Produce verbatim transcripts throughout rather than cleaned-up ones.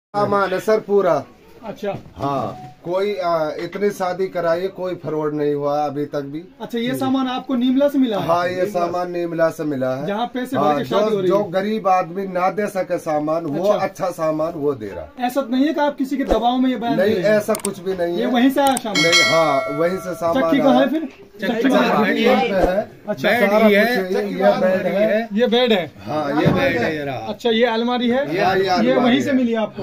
सामान है सर पूरा। अच्छा हाँ, कोई आ, इतनी शादी कराई है, कोई फ्रॉड नहीं हुआ अभी तक भी। अच्छा, ये सामान आपको नीमला से मिला है? हाँ, ये सामान नीमला से मिला है। जहाँ पैसे हाँ, भर के शादी हो रही जो है। गरीब आदमी ना दे सके सामान, वो अच्छा, अच्छा सामान वो दे रहा है। ऐसा तो नहीं है कि आप किसी के दबाव में ये बयान नहीं, दे रहे हैं? ऐसा कुछ भी नहीं ये है। वहीं से आया शाम नहीं, हाँ वहीं से सामान चक्की कहाँ है फिर? चक्की है। अच्छा, सारा कुछ है, ये बेड है, ये बेड है। हाँ ये बेड है। अच्छा, ये अलमारी है, ये वहीं से मिली आपको?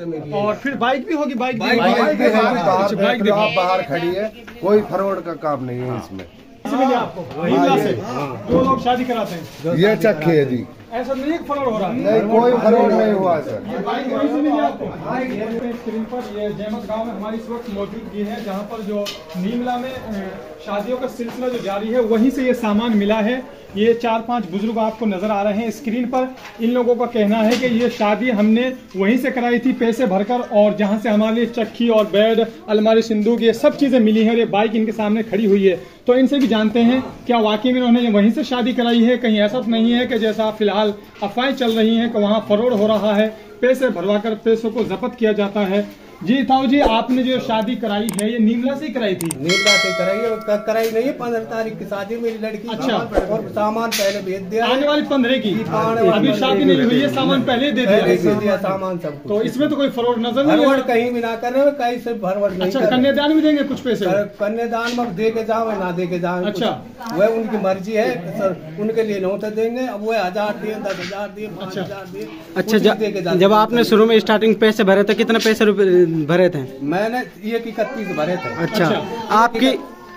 और फिर बाइक भी होगी? बाइक बाइक भी है, बाहर बाइक देख लो आप, बाहर खड़ी है। कोई फ्रॉड का काम नहीं है इसमें। मिली आपको नीमला से? दो लोग शादी कराते हैं, ये चक्की है जी। ऐसा नहीं है फ्रॉड हो रहा है? नहीं, कोई फ्रॉड नहीं हुआ सर। बाइक वहीं से मिली आपको? स्क्रीन पर ये जहमत गांव में हमारी इस वक्त मौजूदगी है, जहां पर जो नीमला में शादियों का सिलसिला जो जारी है, वहीं से ये सामान मिला है। ये चार पांच बुजुर्ग आपको नजर आ रहे हैं स्क्रीन पर। इन लोगों का कहना है कि ये शादी हमने वहीं से कराई थी पैसे भरकर, और जहां से हमारे लिए चक्की और बेड, अलमारी, सिंदूक, ये सब चीजें मिली हैं, और ये बाइक इनके सामने खड़ी हुई है। तो इनसे भी जानते हैं क्या वाकई में उन्होंने वहीं से शादी कराई है, कहीं ऐसा तो नहीं है कि जैसा फिलहाल अफवाहें चल रही हैं कि वहाँ फ्रॉड हो रहा है, पैसे भरवाकर पैसों को जब्त किया जाता है। जी ताऊ जी, आपने जो शादी कराई है ये नीमला से ही कराई थी? नीमला से कराई है, कराई नहीं है। पंद्रह तारीख की शादी मेरी लड़की। अच्छा, और सामान पहले भेज दिया, आने वाली पंद्रह की? अभी अभी शादी नहीं हुई है, सामान पहले दे दिया? दे दिया सामान सब। तो इसमें तो कोई फ्रॉड नजर नहीं भरवड़ है? कहीं भी ना कर रहे, कहीं से भरवड़ नहीं। अच्छा, कन्यादान भी देंगे कुछ पैसे? कन्यादान में दे के जाओ ना दे के जाओ, अच्छा, वह उनकी मर्जी है सर। उनके लिए नौते देंगे, अब वो हजार दिए, दस हजार दिए, पाँच हजार दिए। अच्छा, जब आपने शुरू में स्टार्टिंग पैसे भरे थे, कितने पैसे भरे थे? मैंने ये इकतीस भरे थे। अच्छा, आपकी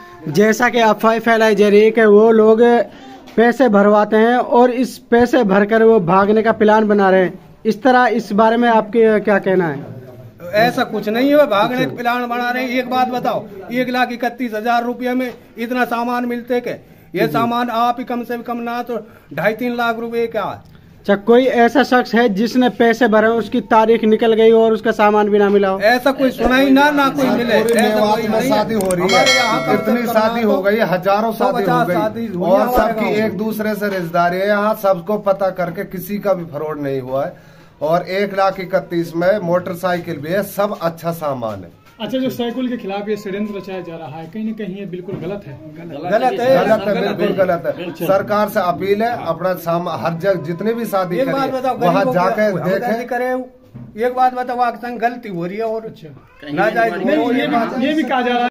जैसा कि अफवाह फैलाई जा रही है कि वो लोग पैसे भरवाते हैं और इस पैसे भरकर वो भागने का प्लान बना रहे हैं, इस तरह इस बारे में आपके क्या कहना है? ऐसा कुछ नहीं है, भागने का प्लान बना रहे हैं। एक बात बताओ, एक लाख इकतीस हजार रुपये में इतना सामान मिलते के? ये सामान आप ही कम से कम ना तो ढाई तीन लाख रुपए का। अच्छा, कोई ऐसा शख्स है जिसने पैसे भरे, उसकी तारीख निकल गई और उसका सामान भी ना मिला हो? ऐसा कोई सुना ही ना, ना कोई मिले। में शादी हो रही है, इतनी शादी हो गई, हजारों शादी हो गई, और सबकी एक दूसरे से रिश्तेदारी है। यहाँ सबको पता करके किसी का भी फ्रॉड नहीं हुआ है। और एक लाख इकतीस में मोटरसाइकिल भी है, सब अच्छा सामान है। अच्छा, जो साइकिल के खिलाफ ये षड्यंत्र रचाया जा रहा है, कहीं न कहीं ये बिल्कुल गलत है? गलत है, गलत है, बिल्कुल गलत है। सरकार से अपील है, अपना साम हर जगह जितने भी शादी एक बात बताओ, वहाँ जाके देखे करे। एक बात बताओ, संग गलती हो रही है और अच्छा, ना जाए। ये भी कहा जा रहा है